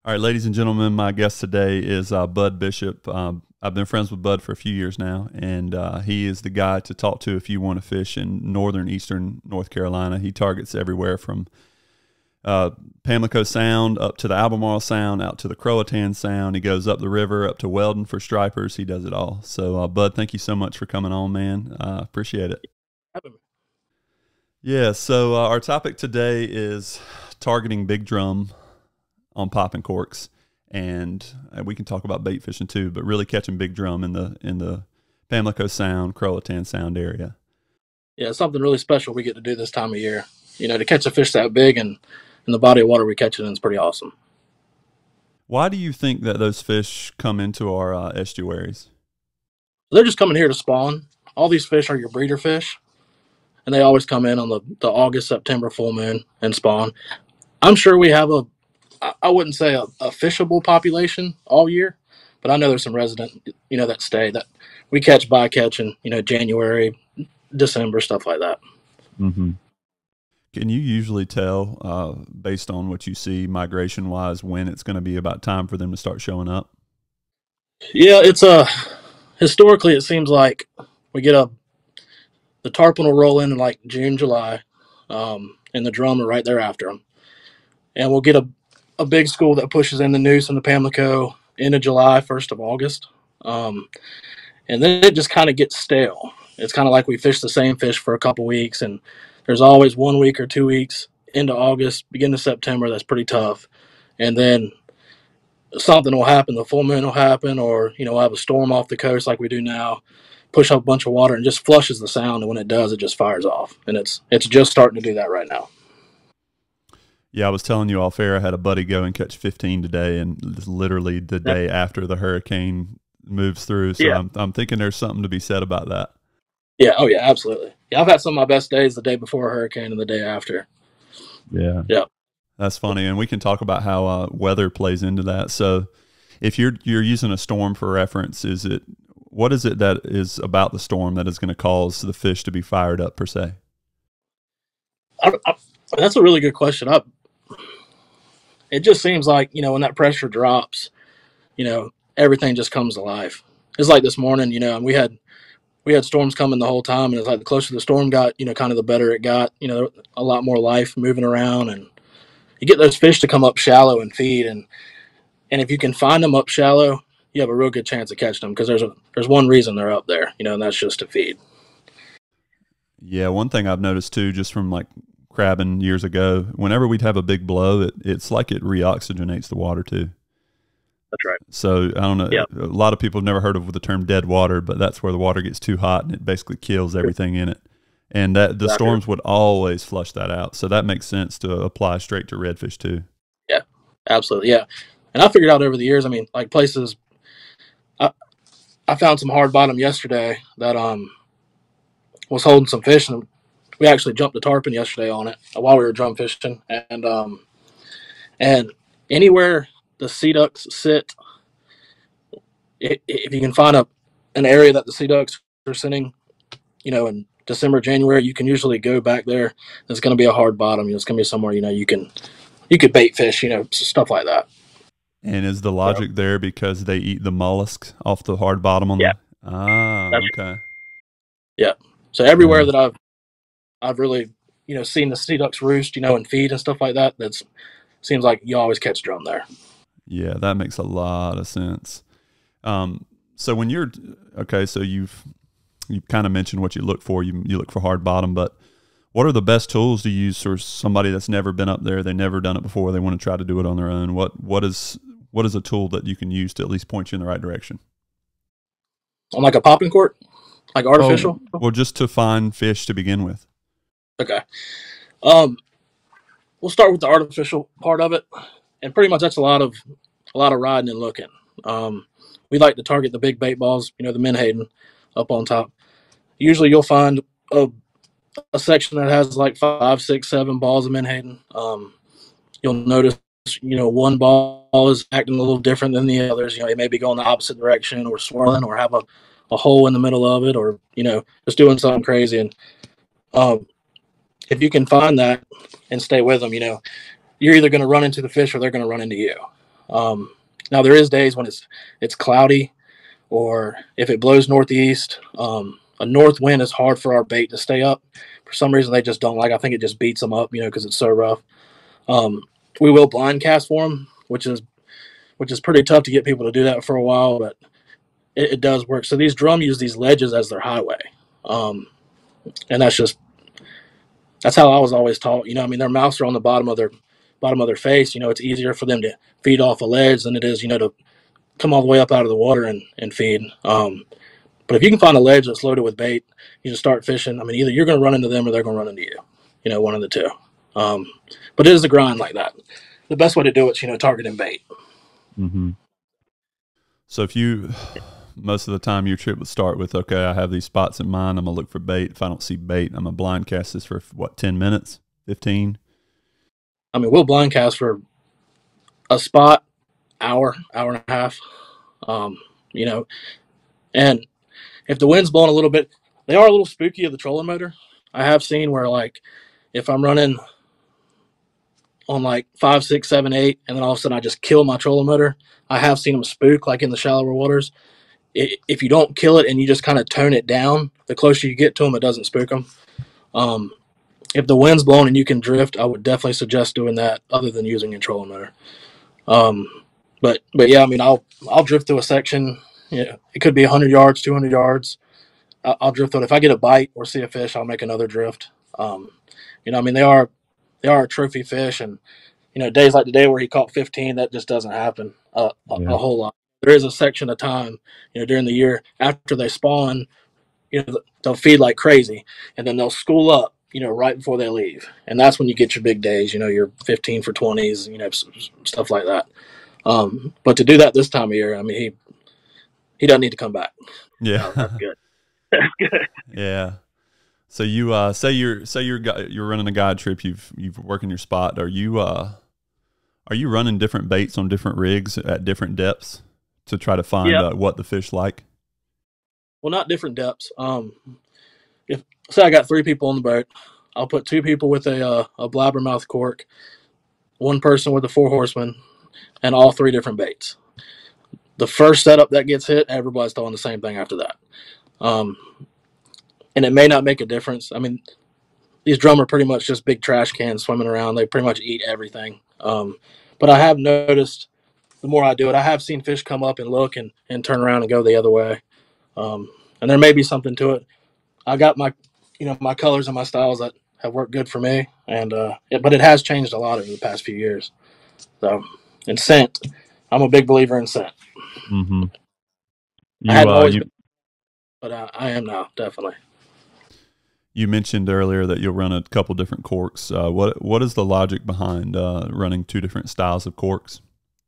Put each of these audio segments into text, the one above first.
All right, ladies and gentlemen, my guest today is Bud Bishop. I've been friends with Bud for a few years now, and he is the guy to talk to if you want to fish in northern, eastern North Carolina. He targets everywhere from Pamlico Sound up to the Albemarle Sound, out to the Croatan Sound. He goes up the river, up to Weldon for stripers. He does it all. So, Bud, thank you so much for coming on, man. Appreciate it. Yeah, so our topic today is targeting big drum on popping corks, and we can talk about bait fishing too, but really catching big drum in the Pamlico Sound, Croatan Sound area. Yeah, it's something really special we get to do this time of year. You know, to catch a fish that big and in the body of water we catch it in is pretty awesome. Why do you think that those fish come into our estuaries? They're just coming here to spawn. All these fish are your breeder fish, and they always come in on the August, September full moon and spawn. I'm sure we have I wouldn't say a fishable population all year, but I know there's some resident, that stay that we catch bycatch in, January, December, stuff like that. Mm-hmm. Can you usually tell, based on what you see migration-wise, when it's going to be about time for them to start showing up? Yeah, it's historically it seems like we get the tarpon will roll in like June, July, and the drum are right there after them, and we'll get a big school that pushes in the Neuse and the Pamlico end of July, 1st of August. And then it just kind of gets stale. It's kind of like we fish the same fish for a couple weeks, and there's always 1 week or 2 weeks into August, beginning of September, that's pretty tough. And then something will happen, the full moon will happen, or, we'll have a storm off the coast like we do now, push up a bunch of water and just flushes the sound, and when it does, it just fires off. And it's just starting to do that right now. Yeah, I was telling you off air, I had a buddy go and catch 15 today, and it's literally the day after the hurricane moves through. So yeah. I'm thinking there's something to be said about that. Yeah. Oh yeah, absolutely. Yeah. I've had some of my best days the day before a hurricane and the day after. Yeah. Yeah. That's funny. And we can talk about how weather plays into that. So if you're using a storm for reference, what is it that is about the storm that is going to cause the fish to be fired up per se? That's a really good question. It just seems like, when that pressure drops, everything just comes to life. It's like this morning, and we had storms coming the whole time, and it's like the closer the storm got, kind of the better it got. A lot more life moving around, and you get those fish to come up shallow and feed, and if you can find them up shallow, you have a real good chance of catching them, because there's one reason they're up there, and that's just to feed. Yeah, one thing I've noticed too, just from like crabbing years ago, whenever we'd have a big blow, it's like it reoxygenates the water too. That's right. So I don't know. Yep. A lot of people have never heard of the term dead water, but that's where the water gets too hot and it basically kills everything in it. And that the storms would always flush that out. So that makes sense to apply straight to redfish too. Yeah, absolutely. Yeah. And I figured out over the years, like places, I found some hard bottom yesterday that was holding some fish, and we actually jumped a tarpon yesterday on it while we were drum fishing. And anywhere the sea ducks sit, if you can find an area that the sea ducks are sitting, in December, January, you can usually go back there. It's going to be a hard bottom. It's going to be somewhere, you could bait fish, stuff like that. And is the logic there because they eat the mollusks off the hard bottom on okay. Yeah. So everywhere that I've really, seen the sea ducks roost, and feed and stuff like that, seems like you always catch drum there. Yeah, that makes a lot of sense. So when you're so you've kind of mentioned what you look for. You look for hard bottom, but what are the best tools to use for somebody that's never been up there? They've never done it before. They want to try to do it on their own. What is a tool that you can use to at least point you in the right direction? On like a popping cork, like artificial. Well, just to find fish to begin with. Okay. We'll start with the artificial part of it, and pretty much that's a lot of riding and looking. We like to target the big bait balls, the menhaden up on top. Usually you'll find a section that has like 5, 6, 7 balls of menhaden. You'll notice, one ball is acting a little different than the others. It may be going the opposite direction or swirling or have a hole in the middle of it, or, just doing something crazy. And if you can find that and stay with them, you're either going to run into the fish or they're going to run into you. Now there is days when it's cloudy, or if it blows northeast. A north wind is hard for our bait to stay up. For some reason, they just don't like. I think it just beats them up, because it's so rough. Um, we will blind cast for them, which is pretty tough to get people to do that for a while, but it does work. So these drum use these ledges as their highway, and that's how I was always taught. Their mouths are on the bottom of their face. It's easier for them to feed off a ledge than it is, to come all the way up out of the water and feed. But if you can find a ledge that's loaded with bait, you just start fishing. Either you're going to run into them or they're going to run into you. One of the two. But it is a grind like that. The best way to do it is, targeting bait. Mm-hmm. So most of the time your trip would start with, okay, I have these spots in mind. I'm going to look for bait. If I don't see bait, I'm going to blind cast this for 10 minutes, 15? We'll blind cast for a spot, hour and a half. And if the wind's blowing a little bit, they are a little spooky of the trolling motor. I have seen where, like, if I'm running on like 5, 6, 7, 8, and then all of a sudden I just kill my trolling motor, I have seen them spook, like in the shallower waters. If you don't kill it and you just kind of tone it down, the closer you get to them, it doesn't spook them. If the wind's blowing and you can drift, I would definitely suggest doing that other than using a trolling motor. But yeah, I'll drift through a section. It could be 100 yards, 200 yards. I'll drift through it. If I get a bite or see a fish, I'll make another drift. They are a trophy fish, and days like today where he caught 15, that just doesn't happen a whole lot. There is a section of time, during the year after they spawn, they'll feed like crazy, and then they'll school up, right before they leave, and that's when you get your big days. Your 15 for 20s, stuff like that. But to do that this time of year, he doesn't need to come back. Yeah, that's good. That's good. Yeah. So you say you're running a guide trip. You've working your spot. Are you running different baits on different rigs at different depths to try to find what the fish like? Well, not different depths. If say I got 3 people on the boat, I'll put 2 people with a blabbermouth cork, 1 person with a 4 horseman, and all 3 different baits. The first setup that gets hit, everybody's throwing the same thing after that. And it may not make a difference. These drum are pretty much just big trash cans swimming around. They pretty much eat everything. But I have noticed the more I do it, I have seen fish come up and look and turn around and go the other way. And there may be something to it. I got my colors and my styles that have worked good for me, but it has changed a lot over the past few years. So, and scent, I'm a big believer in scent. Mm-hmm. I hadn't always been, but I am now, definitely. You mentioned earlier that you'll run a couple different corks. What is the logic behind running 2 different styles of corks?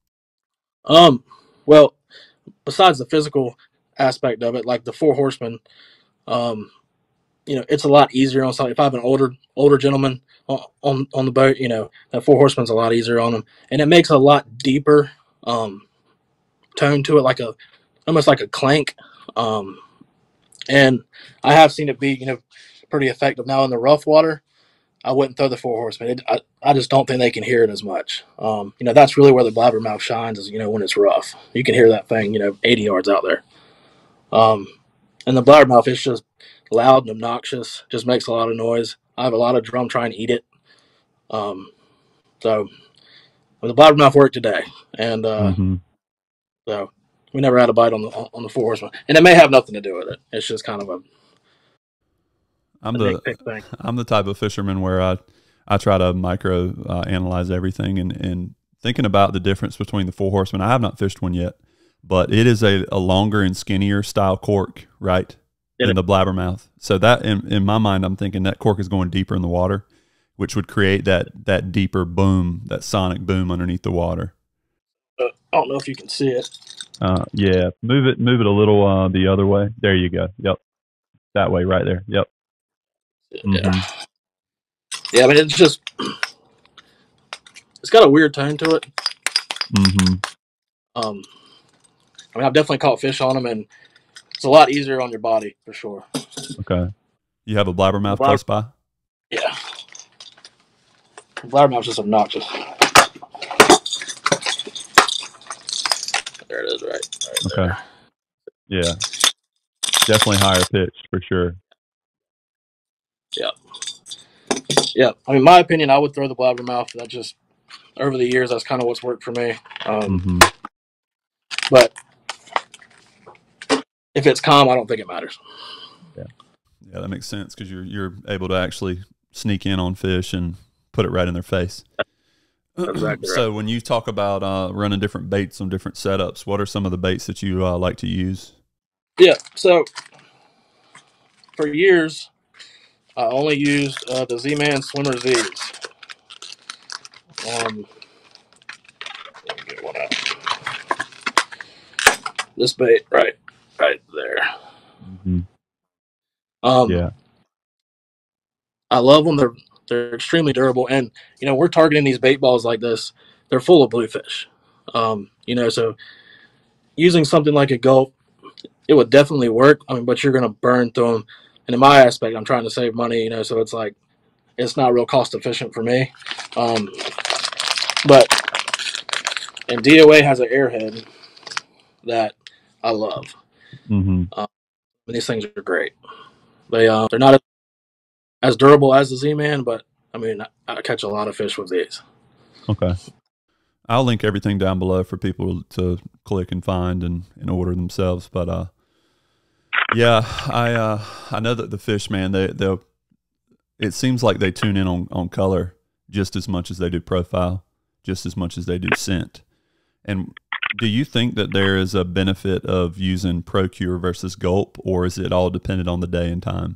Well, besides the physical aspect of it, like the 4 horsemen, it's a lot easier on something. If I have an older gentleman on the boat, that 4 horseman's a lot easier on them, and it makes a lot deeper tone to it, almost like a clank. And I have seen it be pretty effective. Now in the rough water, I wouldn't throw the 4 horsemen. I just don't think they can hear it as much. That's really where the blabbermouth shines is when it's rough. You can hear that thing 80 yards out there. And the blabbermouth is just loud and obnoxious, just makes a lot of noise. I have a lot of drum trying to eat it. So the blabbermouth worked today, and so we never had a bite on the 4 horsemen, and it may have nothing to do with it. It's just kind of I'm the type of fisherman where I try to micro analyze everything, and thinking about the difference between the 4 horsemen. I have not fished one yet, but it is a longer and skinnier style cork, right? Than the blabbermouth. So that in my mind, I'm thinking that cork is going deeper in the water, which would create that deeper boom, that sonic boom underneath the water. I don't know if you can see it. Yeah, move it a little the other way. There you go. Yep, that way, right there. Yep. Yeah. Yeah, it's got a weird tone to it. I've definitely caught fish on them, and it's a lot easier on your body for sure. Okay. You have a blabbermouth close by? Yeah. Blabbermouth's just obnoxious. There it is, right Okay. there. Yeah. Definitely higher pitched for sure. Yeah. Yeah. I mean, my opinion, I would throw the blabbermouth. That just, over the years, that's kind of what's worked for me. Mm-hmm. But if it's calm, I don't think it matters. Yeah. Yeah, that makes sense because you're able to actually sneak in on fish and put it right in their face. That's exactly right. So when you talk about running different baits on different setups, what are some of the baits that you like to use? Yeah. So for years, I only used the Z-Man Swimmer Z's. Let me get one out. This bait, right there. Mm-hmm. Um, Yeah. I love them. They're extremely durable, and we're targeting these bait balls like this. They're full of bluefish. So using something like a gulp, it would definitely work. I mean, but you're going to burn through them. And in my aspect, I'm trying to save money. So it's like it's not real cost efficient for me. But and DOA has an airhead that I love. Mm-hmm. And these things are great. They're not as durable as the Z-Man, but I mean, I catch a lot of fish with these. Okay. I'll link everything down below for people to click and find and order themselves. But yeah, I know that the fish, man, they'll it seems like they tune in on color just as much as they do profile, just as much as they do scent. And do you think that there is a benefit of using Procure versus Gulp, or is it all dependent on the day and time?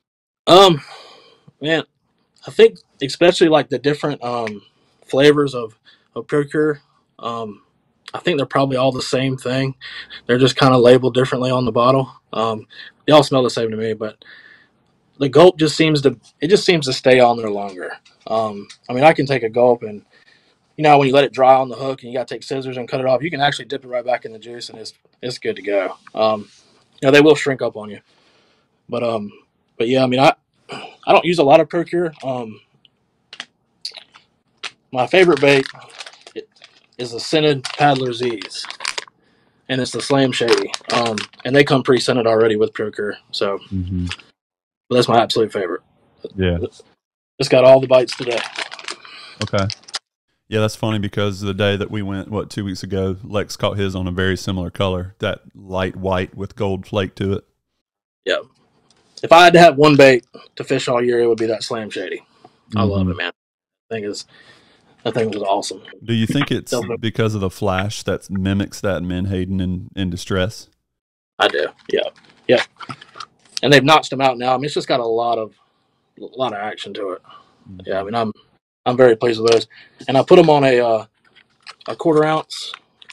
Man, I think especially like the different flavors of Procure. I think they're probably all the same thing. They're just kind of labeled differently on the bottle. They all smell the same to me, but the gulp just seems to stay on there longer. I mean, I can take a gulp and when you let it dry on the hook and you got to take scissors and cut it off, you can actually dip it right back in the juice and it's good to go. They will shrink up on you, but yeah, I mean, I don't use a lot of Procure. My favorite bait is the scented Paddler Z's, and it's the Slam Shady. And they come pre-scented already with Procure, so Mm-hmm. that's my absolute favorite. Yeah. It's got all the bites today. Okay. Yeah, that's funny because the day that we went, 2 weeks ago, Lex caught his on a very similar color, that light white with gold flake to it. Yeah. If I had to have one bait to fish all year, it would be that Slam Shady. I love Mm-hmm. it, man. That thing was awesome. Do you think it's because of the flash that mimics that menhaden in distress? I do. Yeah. Yeah. And they've notched them out now. I mean, it's just got a lot of action to it. Mm-hmm. Yeah. I mean, I'm very pleased with those. And I put them on a 1/4 ounce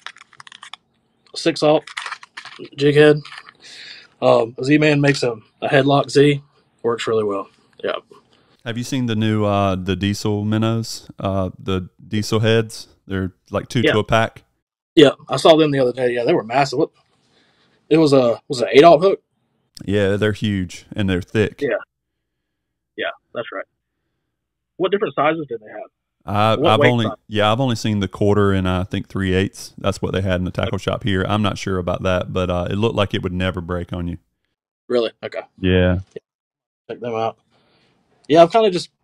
6/0 jig head. Z-Man makes a headlock Z. Works really well. Yeah. Have you seen the new the diesel minnows, the diesel heads? They're like two Yeah. to a pack. Yeah. I saw them the other day. Yeah, they were massive. It was an 8/0 hook. Yeah, they're huge and they're thick. Yeah. Yeah, that's right. What different sizes did they have? I've only seen the 1/4 and I think 3/8. That's what they had in the tackle shop here. I'm not sure about that, but it looked like it would never break on you. Really? Okay. Yeah. Check them out. Yeah, I've kind of just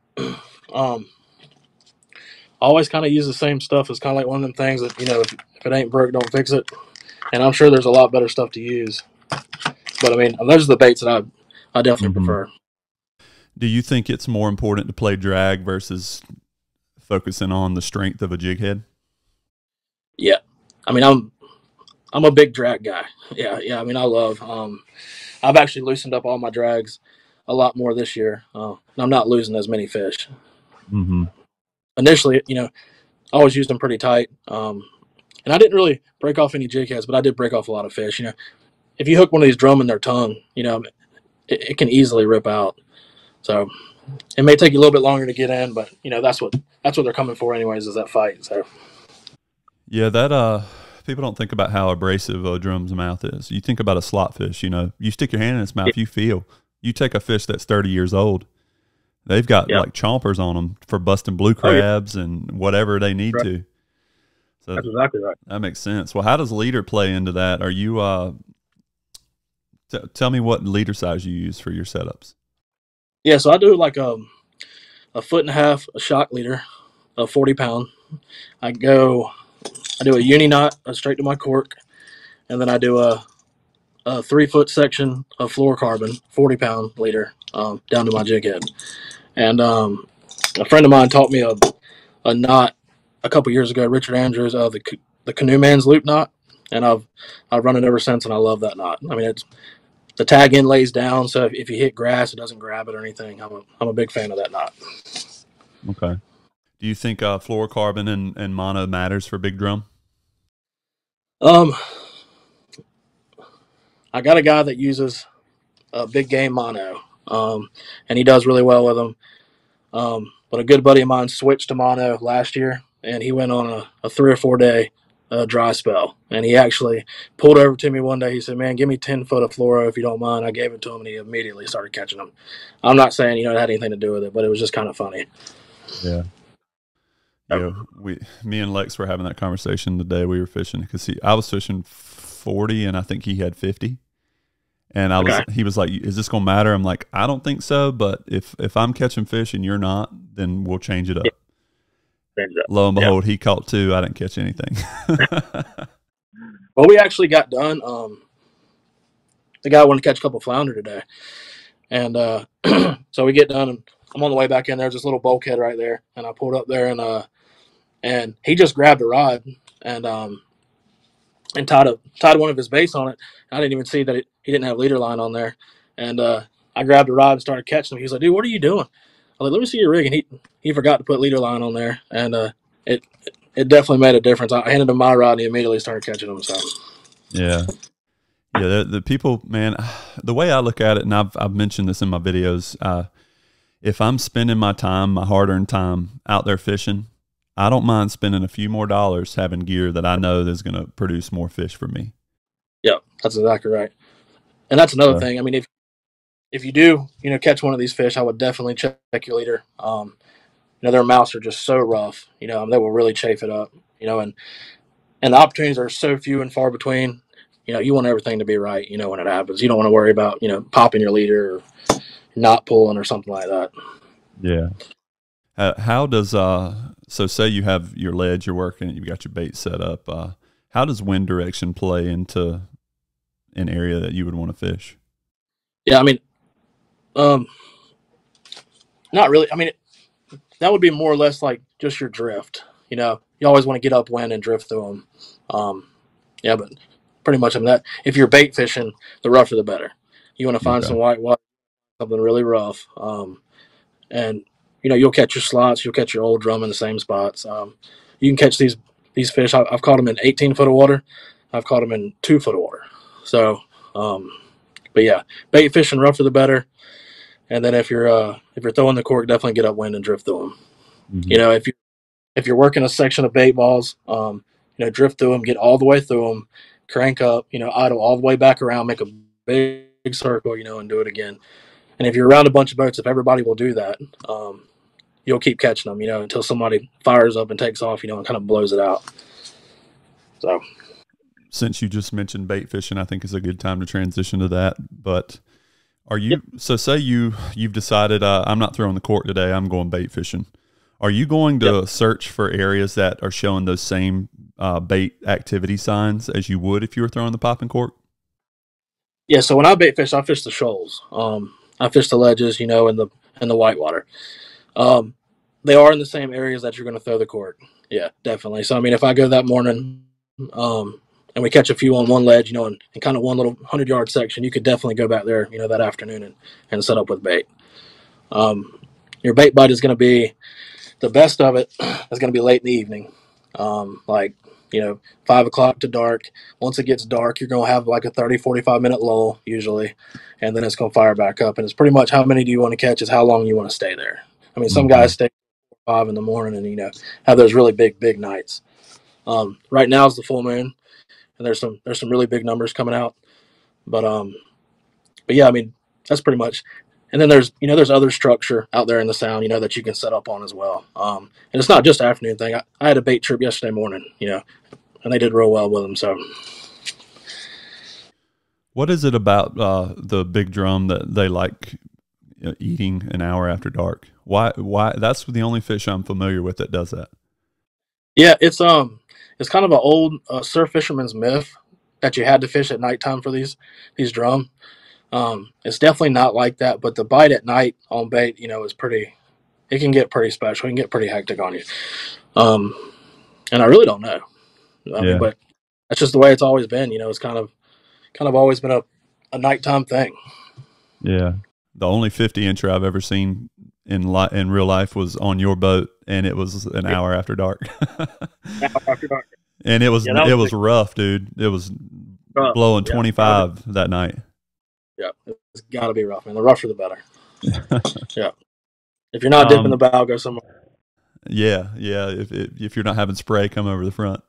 always kind of use the same stuff. It's kind of like one of them things that if it ain't broke, don't fix it. And I'm sure there's a lot better stuff to use. But I mean, those are the baits that I definitely prefer. Do you think it's more important to play drag versus focusing on the strength of a jig head? Yeah, I mean, I'm a big drag guy. Yeah. I mean, I love. I've actually loosened up all my drags a lot more this year. And I'm not losing as many fish. Mm-hmm. Initially, I always used them pretty tight. And I didn't really break off any jig heads, but I did break off a lot of fish. If you hook one of these drum in their tongue, it can easily rip out. So it may take you a little bit longer to get in, but that's what they're coming for anyways, is that fight. So yeah, that people don't think about how abrasive a drum's mouth is. You think about a slot fish, you stick your hand in its mouth, you feel. You take a fish that's 30 years old, they've got like chompers on them for busting blue crabs and whatever they need to. So That's exactly right. that makes sense. Well, how does leader play into that? Are you tell me what leader size you use for your setups? Yeah, so I do like a foot and a half a shock leader, a 40 pound. I go, I do a uni knot straight to my cork, and then I do a 3 foot section of fluorocarbon, 40 pound leader, down to my jig head. And a friend of mine taught me a knot a couple years ago, Richard Andrews, the Canoe Man's loop knot, and I've run it ever since, and I love that knot. I mean, it's the tag end lays down, so if you hit grass, it doesn't grab it or anything. I'm a big fan of that knot. Okay. Do you think fluorocarbon and mono matters for big drum? Um, I got a guy that uses big game mono, and he does really well with them. But a good buddy of mine switched to mono last year, and he went on a 3 or 4 day dry spell. And he actually pulled over to me one day. He said, "Man, give me 10 foot of fluoro if you don't mind." I gave it to him, and he immediately started catching them. I'm not saying it had anything to do with it, but it was just kind of funny. Yeah. Yeah, me and Lex were having that conversation the day we were fishing because I was fishing 40 and I think he had 50. And Okay. he was like, "Is this gonna matter?" I'm like, "I don't think so, but if I'm catching fish and you're not, then we'll change it Yeah. up." Lo and Yeah. behold, he caught two. I didn't catch anything. Well, we actually got done. The guy wanted to catch a couple flounder today, and so we get done, and I'm on the way back in. There's this little bulkhead right there, and I pulled up there, and he just grabbed a rod and tied one of his baits on it. I didn't even see that he didn't have leader line on there, and I grabbed a rod and started catching him. He was like, "Dude, what are you doing?" I was like, "Let me see your rig," and he forgot to put leader line on there, and it it definitely made a difference. I handed him my rod, and he immediately started catching them. So Yeah. Yeah, the people, man, the way I look at it, and I've mentioned this in my videos, if I'm spending my time, my hard-earned time out there fishing, I don't mind spending a few more dollars having gear that I know is going to produce more fish for me. yeah, that's exactly right. And that's another So, thing. I mean, if you do catch one of these fish, I would definitely check your leader. Their mouths are just so rough. They will really chafe it up. And the opportunities are so few and far between. You want everything to be right. When it happens, you don't want to worry about popping your leader or not pulling or something like that. yeah. How does so say you have your ledge, you're working, you've got your bait set up. How does wind direction play into an area that you would want to fish? Yeah, I mean, um, not really. I mean, that would be more or less like just your drift. You always want to get upwind and drift through them. Yeah, but pretty much on that. If you're bait fishing, the rougher the better. You want to find Okay. some white water, something really rough, and you'll catch your slots, you'll catch your old drum in the same spots. You can catch these fish. I've caught them in 18 foot of water. I've caught them in 2 foot of water. So, um, but yeah, bait fishing rougher the better. And then if you're throwing the cork, definitely get upwind and drift through them. Hmm. If you're working a section of bait balls, drift through them, get all the way through them, crank up, idle all the way back around, make a big circle, and do it again. And if you're around a bunch of boats, if everybody will do that, you'll keep catching them, until somebody fires up and takes off, and kind of blows it out. So, Since you just mentioned bait fishing, I think is a good time to transition to that. But are yep, you so say you've decided I'm not throwing the cork today, I'm going bait fishing. Are you going yep, to search for areas that are showing those same bait activity signs as you would if you were throwing the popping cork? yeah. So when I bait fish, I fish the shoals. I fish the ledges, in the whitewater. Um, they are in the same areas that you're going to throw the cork. Yeah, definitely. So I mean, if I go that morning, and we catch a few on one ledge, and kind of one little 100-yard section, you could definitely go back there, that afternoon and set up with bait. Um, your bait bite is going to be the best of it is going to be late in the evening, like 5 o'clock to dark. Once it gets dark, you're going to have like a 30-45 minute lull usually, and then it's going to fire back up. And it's pretty much how many do you want to catch is how long you want to stay there. I mean, some Hmm. guys stay 5 in the morning and have those really big nights. Right now is the full moon, and there's some really big numbers coming out. But yeah, I mean that's pretty much. And then there's other structure out there in the sound, that you can set up on as well. And it's not just an afternoon thing. I had a bait trip yesterday morning, and they did real well with them. So What is it about the big drum that they like eating an hour after dark? Why? That's the only fish I'm familiar with that does that. yeah, it's kind of an old surf fisherman's myth that you had to fish at nighttime for these drum. It's definitely not like that, but the bite at night on bait, is pretty. It can get pretty special. It can get pretty hectic on you. Um, and I really don't know. I mean, Yeah. but that's just the way it's always been. It's kind of always been a nighttime thing. Yeah. The only 50-incher I've ever seen in real life was on your boat, and it was an hour after dark. After dark. And it was Yeah, it was rough, dude. It was blowing 25 that night. Yeah, it's got to be rough, man. The rougher the better. Yeah. If you're not dipping the bow, go somewhere. Yeah. If you're not having spray, come over the front.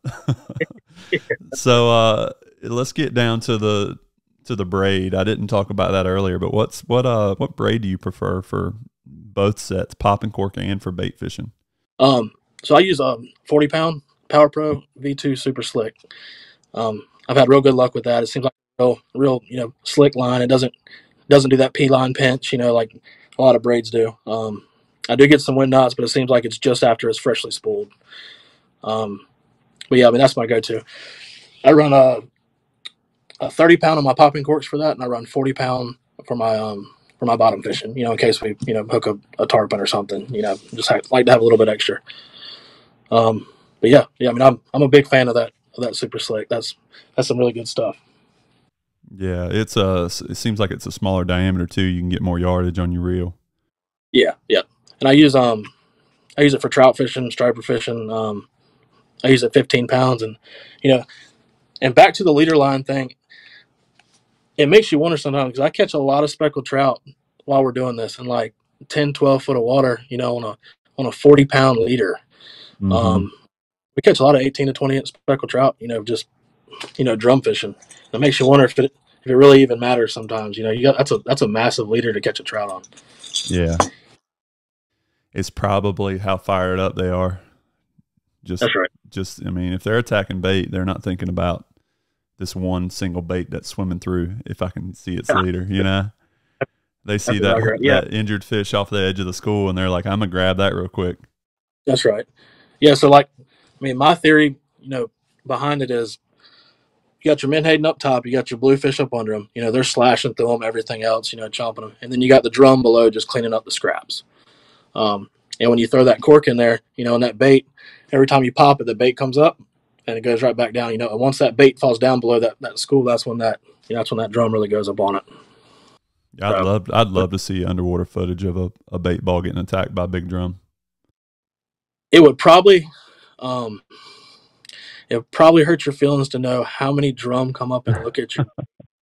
So let's get down to the braid. I didn't talk about that earlier, but what braid do you prefer for both sets, pop and cork, and for bait fishing? So I use a 40-pound Power Pro V2 Super Slick. I've had real good luck with that. It seems like a real slick line. It doesn't do that P line pinch, like a lot of braids do. I do get some wind knots, but it seems like it's just after it's freshly spooled. But yeah, I mean that's my go-to. I run a 30-pound on my popping corks for that, and I run 40-pound for my bottom fishing. In case we hook a tarpon or something. Just like to have a little bit extra. But yeah. I mean I'm a big fan of that Super Slick. That's some really good stuff. Yeah, it seems like it's a smaller diameter too. You can get more yardage on your reel. Yeah. And I use it for trout fishing, striper fishing. I use it 15 pounds, and and back to the leader line thing. It makes you wonder sometimes because I catch a lot of speckled trout while we're doing this in like 10, 12 foot of water, on a 40-pound leader. Mm-hmm. We catch a lot of 18 to 20 inch speckled trout, just drum fishing. It makes you wonder if it really even matters sometimes. That's a massive leader to catch a trout on. Yeah, it's probably how fired up they are. That's right. I mean, if they're attacking bait, they're not thinking about this one single bait that's swimming through. If I can see its leader, they see that injured fish off the edge of the school, and they're like, "I'm gonna grab that real quick." That's right. Yeah. So my theory, behind it is you got your menhaden up top, you got your bluefish up under them. They're slashing through them, everything else, chomping them, and then you got the drum below just cleaning up the scraps. And when you throw that cork in there, and that bait, every time you pop it, the bait comes up and it goes right back down. And once that bait falls down below that school, that's when that drum really goes up on it. I'd love to see underwater footage of a bait ball getting attacked by a big drum. It would probably hurt your feelings to know how many drum come up and look at you.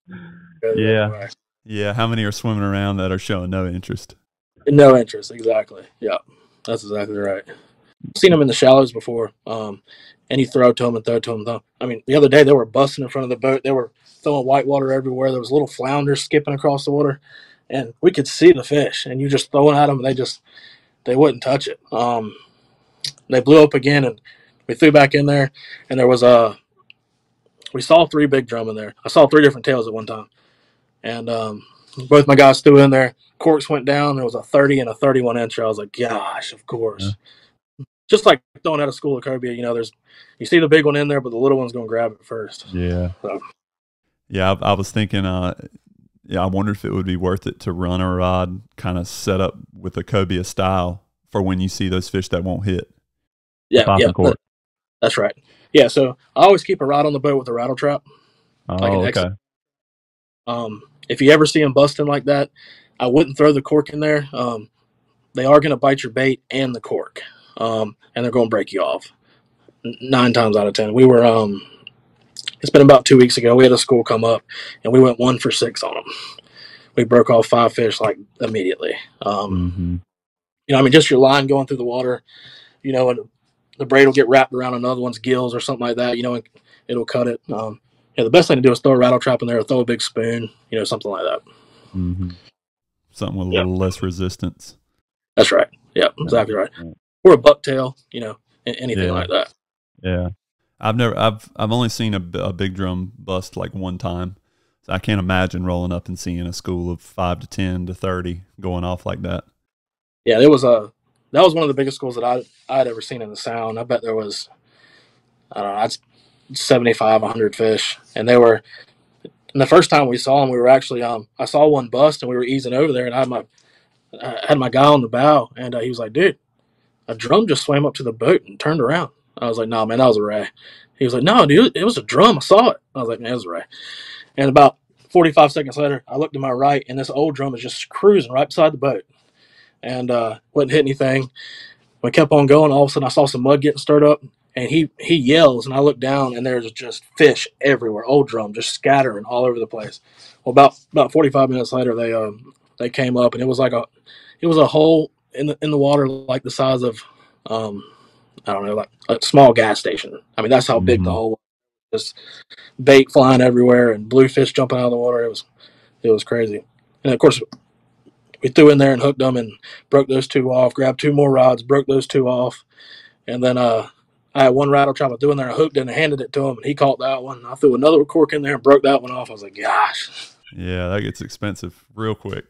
Yeah. How many are swimming around that are showing no interest? No interest, exactly. Yeah, that's exactly right. I've seen them in the shallows before, and you throw to them and throw to them. I mean, the other day they were busting in front of the boat. They were throwing whitewater everywhere. There was little flounders skipping across the water, and we could see the fish. And you just throwing at them, and they wouldn't touch it. They blew up again, and we threw back in there, and we saw 3 big drum in there. I saw 3 different tails at one time, and both my guys threw in there. Corks went down. There was a 30 and a 31 incher. I was like, gosh, of course. Yeah. Just like throwing out a school of cobia, you see the big one in there, but the little one's going to grab it first. Yeah. So. Yeah, I was thinking, I wonder if it would be worth it to run a rod kind of set up with a cobia style for when you see those fish that won't hit. Yeah, that's right. Yeah, so I always keep a rod on the boat with a rattle trap. Oh, okay. If you ever see them busting like that, I wouldn't throw the cork in there. They are going to bite your bait and the cork, and they're going to break you off 9 times out of 10. We were, it's been about 2 weeks ago. We had a school come up, and we went 1 for 6 on them. We broke off 5 fish like immediately. Just your line going through the water, and the braid will get wrapped around another one's gills or something like that. And it'll cut it. The best thing to do is throw a rattle trap in there, or throw a big spoon, something like that. Mm-hmm. something with a Yeah, little less resistance. that's right. Yeah, exactly right. Or a bucktail, anything Yeah, like that. yeah. I've only seen a big drum bust like one time. So I can't imagine rolling up and seeing a school of 5 to 10 to 30 going off like that. Yeah, that was one of the biggest schools that I'd ever seen in the Sound. I bet there was, I don't know, I'd 75, 100 fish, and they were. And the first time we saw them, we were actually I saw one bust, and we were easing over there, and I had my guy on the bow, and he was like, "Dude, a drum just swam up to the boat and turned around." I was like, "No, man, that was a ray." He was like, "No, dude, it was a drum. I saw it." I was like, "Man, it was a ray." And about 45 seconds later, I looked to my right, and this old drum was just cruising right beside the boat, and wouldn't hit anything. We kept on going. All of a sudden, I saw some mud getting stirred up, and he yells, and I look down, and there's just fish everywhere. Old drum just scattering all over the place. Well, about 45 minutes later, they came up, and it was a hole in the water like the size of I don't know, like a small gas station. I mean, that's how big the Hmm. hole was. Just bait flying everywhere and bluefish jumping out of the water. It was crazy. And of course, we threw in there and hooked them and broke those two off. Grabbed two more rods, broke those two off, and then I had one rattle trap I threw in there. I hooked it and handed it to him, and he caught that one. I threw another cork in there and broke that one off. I was like, gosh. Yeah, that gets expensive real quick.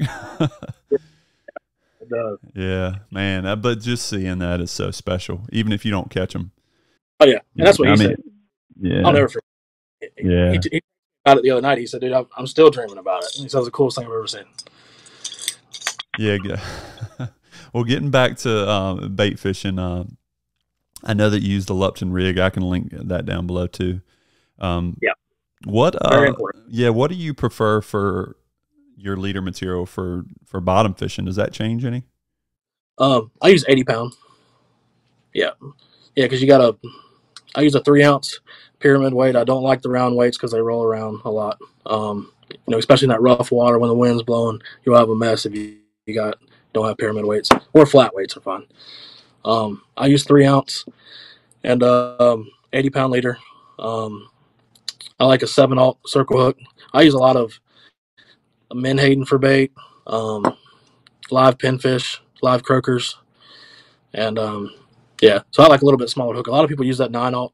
It does. Yeah, man. But just seeing that is so special, even if you don't catch them. Oh yeah, and that's what I he mean, said. I'll yeah, never forget. yeah, He about it the other night. He said, "Dude, I'm still dreaming about it." And he said, "It was the coolest thing I've ever seen." yeah. Well, getting back to bait fishing, I know that you use the Lupton rig. I can link that down below too. Um, Yeah, what, very important. yeah, what do you prefer for your leader material for bottom fishing? Does that change any? I use 80 pound. Yeah, yeah, because I use a 3 ounce pyramid weight. I don't like the round weights because they roll around a lot. Especially in that rough water when the wind's blowing, you'll have a mess if you don't have pyramid weights, or flat weights are fine. I use 3 ounce and 80 pound leader. Um, I like a 7/0 circle hook. I use a lot of menhaden for bait, um, live pinfish, live croakers, and yeah. So I like a little bit smaller hook. A lot of people use that 9/0,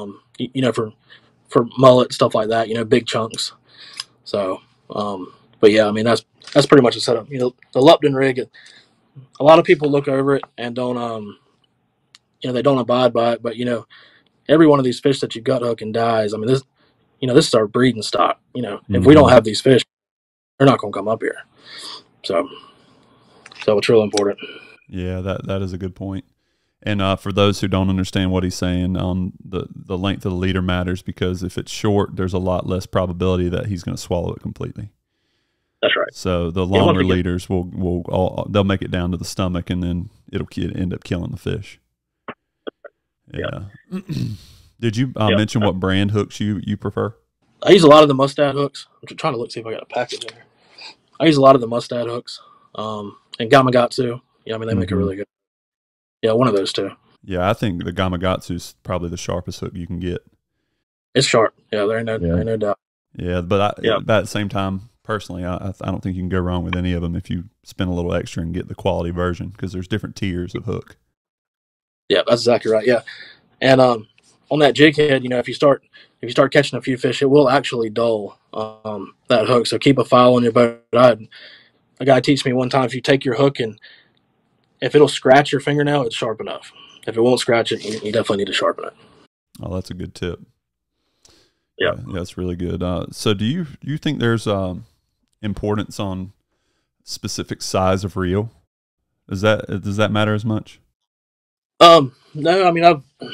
for mullet stuff like that. Big chunks. So, but yeah, I mean that's pretty much a setup. The Lupton rig. A lot of people look over it and don't they don't abide by it. But every one of these fish that you gut hook and dies. I mean this is our breeding stock. If we don't Hmm. have these fish, they're not going to come up here. So it's real important. Yeah, that is a good point. And for those who don't understand what he's saying, the length of the leader matters because if it's short, there's a lot less probability that he's going to swallow it completely. That's right. So the Yeah, longer leaders they'll make it down to the stomach, and then it'll end up killing the fish. yeah. Yeah. Did you Yeah. mention what brand hooks you prefer? I use a lot of the mustad hooks. I'm trying to see if I got a package in here. I use a lot of the mustad hooks, and Gamakatsu. Yeah, I mean they make a Hmm. really good. Yeah, one of those two. Yeah, I think the Gamakatsu is probably the sharpest hook you can get. It's sharp. Yeah, there Yeah. ain't no doubt. Yeah, but Yeah, at the same time, personally, I don't think you can go wrong with any of them if you spend a little extra and get the quality version because there's different tiers of hook. yeah, that's exactly right. Yeah, and on that jig head, if you start catching a few fish, it will actually dull that hook. So keep a file on your boat. A guy teach me one time, if you take your hook and if it'll scratch your fingernail, it's sharp enough. If it won't scratch it, you definitely need to sharpen it. Oh, that's a good tip. Yeah. Yeah, that's really good. So do you think there's importance on specific size of reel? Does that matter as much? No, I mean,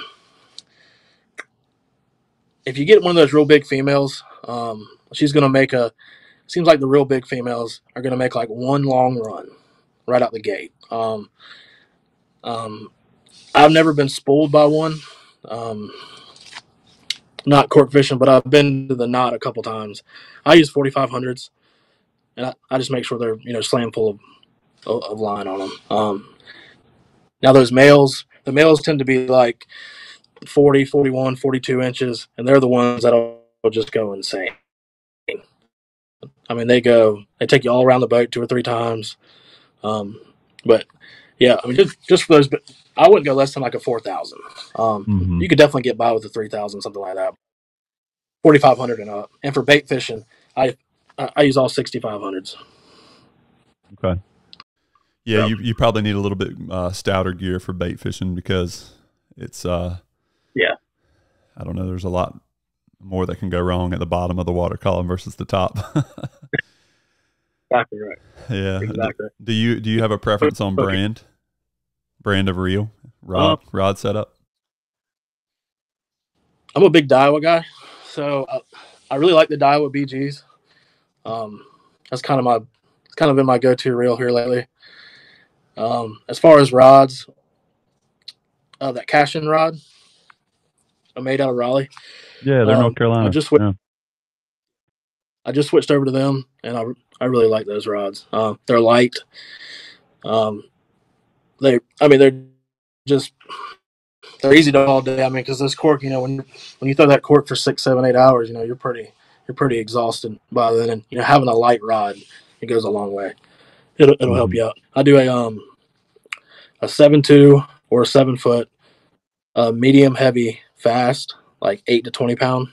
if you get one of those real big females, she's gonna make a. Seems like the real big females are gonna make like one long run right out the gate. Um, I've never been spooled by one. Um, not cork fishing, but I've been to the knot a couple times. I use 4500s, and I just make sure they're slam full of line on them. Now the males tend to be like 40, 41, 42 inches, and they're the ones that'll just go insane. I mean, they take you all around the boat 2 or 3 times. But yeah, I mean, just for those, but I wouldn't go less than like a 4,000. Mm-hmm. You could definitely get by with a 3,000, something like that. 4,500 and up. And for bait fishing, I use all 6,500s. Okay. Yeah, Yep. you probably need a little bit stouter gear for bait fishing because it's Yeah. I don't know. There's a lot more that can go wrong at the bottom of the water column versus the top. Exactly right. Yeah. Exactly. Do you have a preference on Okay. brand of reel, Um, rod setup? I'm a big Daiwa guy, so I really like the Daiwa BGs. Um, that's it's kind of been my go-to reel here lately. As far as rods, that Cashin rod I made out of Raleigh. Yeah, they're North I Carolina. just Yeah. I just switched over to them, and I really like those rods. They're light. Um, they're just they're easy to haul day. I mean, because this cork, when you throw that cork for 6, 7, 8 hours, you're pretty exhausted by then. And having a light rod, it goes a long way. It'll help Mm-hmm. you out. I do a 7.2 or a 7 foot, medium heavy fast, like 8 to 20 pound,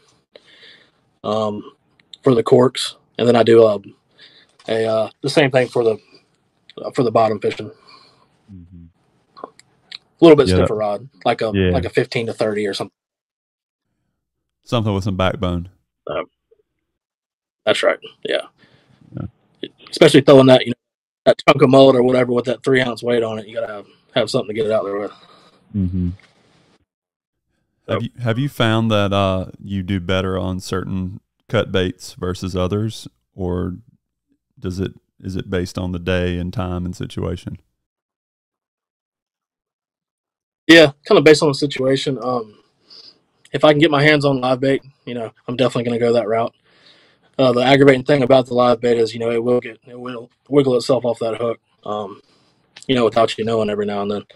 for the corks, and then I do the same thing for the bottom fishing. Mm-hmm. A little bit Yeah. stiffer rod, like Yeah. a 15 to 30 or something. Something with some backbone. Uh, that's right. Yeah. Yeah. Especially throwing that chunk of mullet or whatever with that 3 ounce weight on it. You gotta have something to get it out there with. Mm-hmm. So, Have you found that you do better on certain cut baits versus others, or is it based on the day and time and situation? yeah, kind of based on the situation. If I can get my hands on live bait, I'm definitely going to go that route. The aggravating thing about the live bait is, it will wiggle itself off that hook, without you knowing every now and then.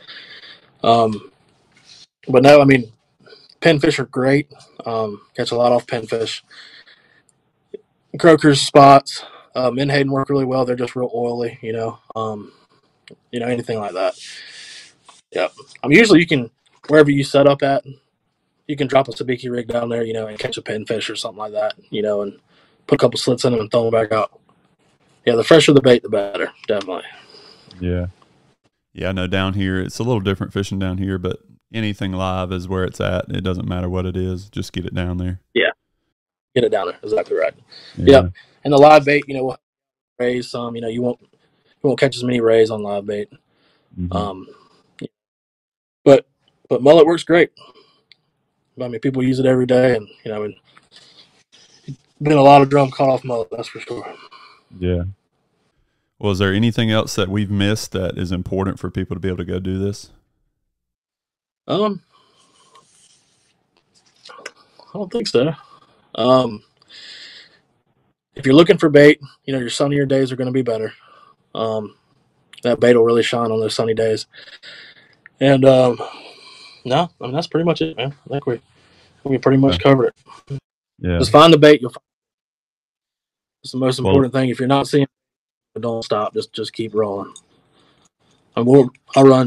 But no, I mean, pinfish are great. Catch a lot off pinfish. Croakers, spots, menhaden work really well. They're just real oily, anything like that. Yeah. Usually you can, wherever you set up at, you can drop a sabiki rig down there, and catch a pinfish or something like that, and put a couple slits in them and throw them back out. Yeah, the fresher the bait, the better, definitely. Yeah. Yeah, I know down here it's a little different fishing down here, but anything live is where it's at. It doesn't matter what it is, just get it down there. Yeah, get it down there. Exactly right. Yeah. Yep. And the live bait, will raise some. You won't catch as many rays on live bait. Mm-hmm. Um, but mullet works great. I mean, people use it every day, and been a lot of drum caught off mullet. That's for sure. Yeah. Well, is there anything else that we've missed that is important for people to be able to go do this? I don't think so. Um, if you're looking for bait, your sunnier days are going to be better. That bait will really shine on those sunny days. And no, I mean that's pretty much it, man. I think we pretty much Okay. covered it. Yeah. Just find the bait. It's the most Well, important thing. If you're not seeing it, don't stop. Just keep rolling. I run.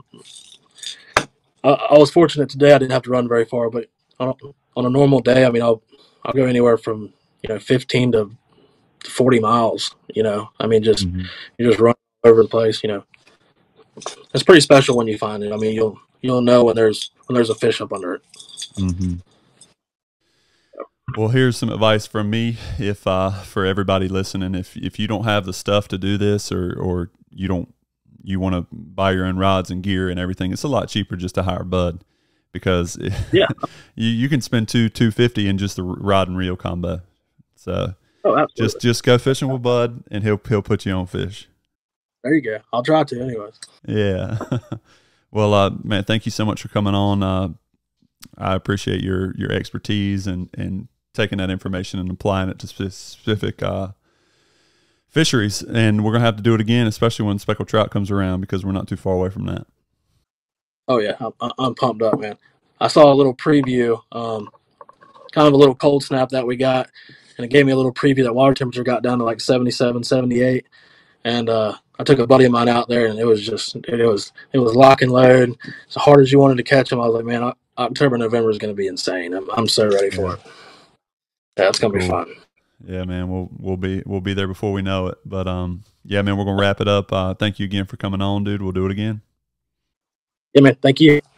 I was fortunate today. I didn't have to run very far, but on a normal day, I mean, I'll go anywhere from 15 to 40 miles. I mean, mm-hmm. you just run over the place. It's pretty special when you find it. I mean, you'll know when there's a fish up under it. Mm-hmm. Well, here's some advice from me. If for everybody listening, if you don't have the stuff to do this, or you want to buy your own rods and gear and everything, it's a lot cheaper just to hire Bud, because Yeah. you can spend $250 in just the rod and reel combo. So Oh, absolutely. just go fishing with Bud, and he'll put you on fish. There you go. I'll try to, anyways. Yeah. Well, man, thank you so much for coming on. I appreciate your expertise and taking that information and applying it to specific fisheries. And we're gonna have to do it again, especially when speckled trout comes around, because we're not too far away from that. Oh yeah, I'm pumped up, man. I saw a little preview, kind of a little cold snap that we got. and it gave me a little preview that water temperature got down to like 77, 78. And I took a buddy of mine out there, and it was lock and load. As hard as you wanted to catch them, I was like, man, October, November is going to be insane. I'm so ready for it. Yeah, it's going to be fun. Yeah, man, we'll be there before we know it. But yeah, man, we're gonna wrap it up. Thank you again for coming on, dude. We'll do it again. Yeah, man. Thank you.